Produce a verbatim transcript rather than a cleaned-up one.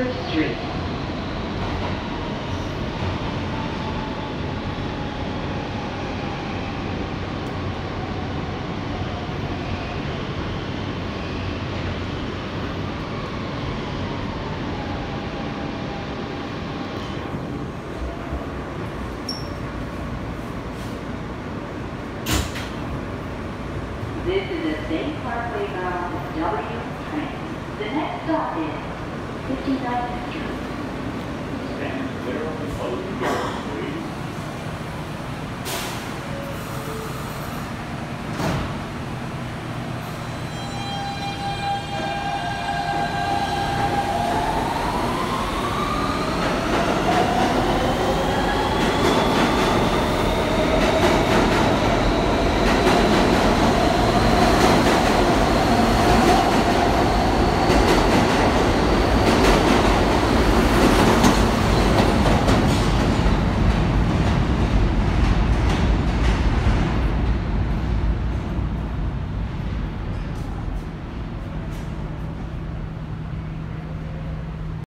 third Street. This is a state Parkway bound W train. The next stop is fifty-ninth Street. Stand clear of the closing doors.